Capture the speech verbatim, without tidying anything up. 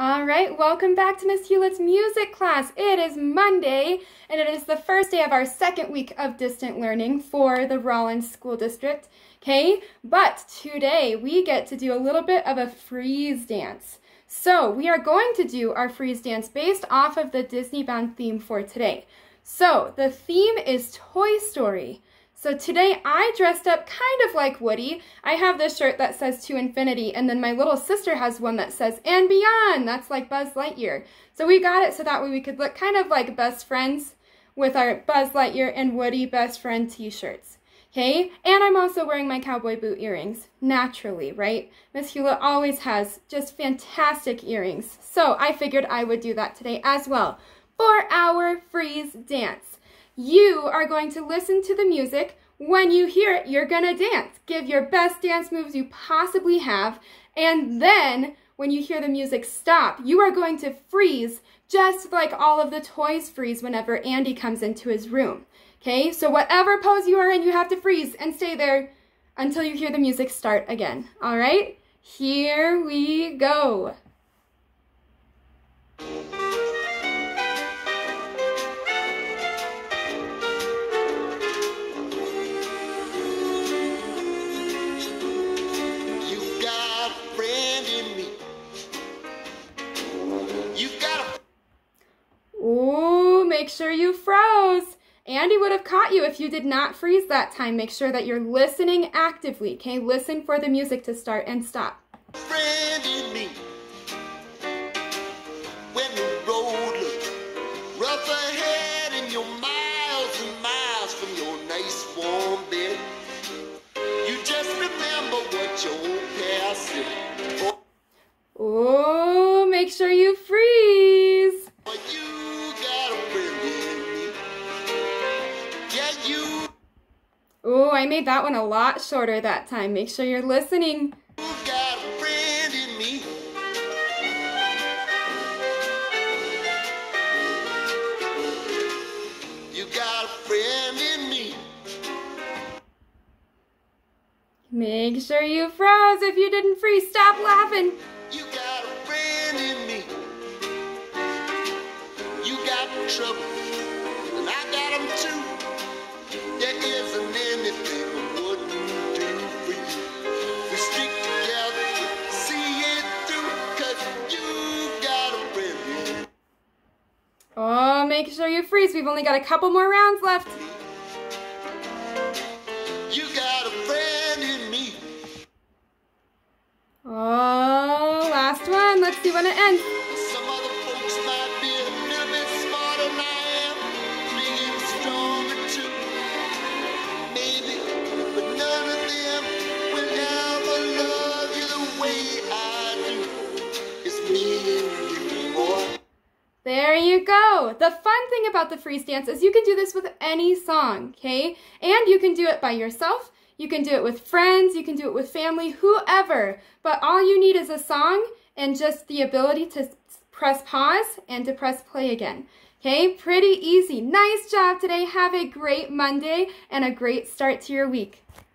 All right, welcome back to Miss Hewlett's music class. It is Monday, and it is the first day of our second week of distant learning for the Rollins School District, okay? But today we get to do a little bit of a freeze dance. So we are going to do our freeze dance based off of the Disney Bound theme for today. So the theme is Toy Story. So today I dressed up kind of like Woody. I have this shirt that says to infinity, and then my little sister has one that says and beyond. That's like Buzz Lightyear. So we got it so that way we could look kind of like best friends with our Buzz Lightyear and Woody best friend t-shirts. Okay, and I'm also wearing my cowboy boot earrings, naturally, right? Miss Hewlett always has just fantastic earrings. So I figured I would do that today as well for our freeze dance. You are going to listen to the music. When you hear it, you're going to dance. Give your best dance moves you possibly have. And then, when you hear the music stop, you are going to freeze just like all of the toys freeze whenever Andy comes into his room. Okay, so whatever pose you are in, you have to freeze and stay there until you hear the music start again. All right, here we go. Ooh, make sure you froze. Andy would have caught you if you did not freeze that time. Make sure that you're listening actively, okay? Listen for the music to start and stop. Friend in me, when the road looks rough ahead and you're miles and miles from your nice warm bed, you just remember what your old past said. Ooh, make sure you freeze. Ooh, I made that one a lot shorter that time. Make sure you're listening. You've got a friend in me. You got a friend in me. Make sure you froze. If you didn't freeze, stop laughing. You got a friend in me. You got trouble, and I got them too. There isn't anything I wouldn't do for you. We stick together, see it through, 'cause you got a friend in me. Oh, make sure you freeze. We've only got a couple more rounds left. You got a friend in me. Oh, last one. Let's see when it ends. Some other folks might be a little bit smarter than I am, big and stronger too. Maybe, but none of them will ever love you the way I do. It's me and you, boy. There you go. The fun thing about the freeze dance is you can do this with any song, okay? And you can do it by yourself. You can do it with friends. You can do it with family, whoever. But all you need is a song and just the ability to press pause and to press play again. Okay, pretty easy. Nice job today. Have a great Monday and a great start to your week.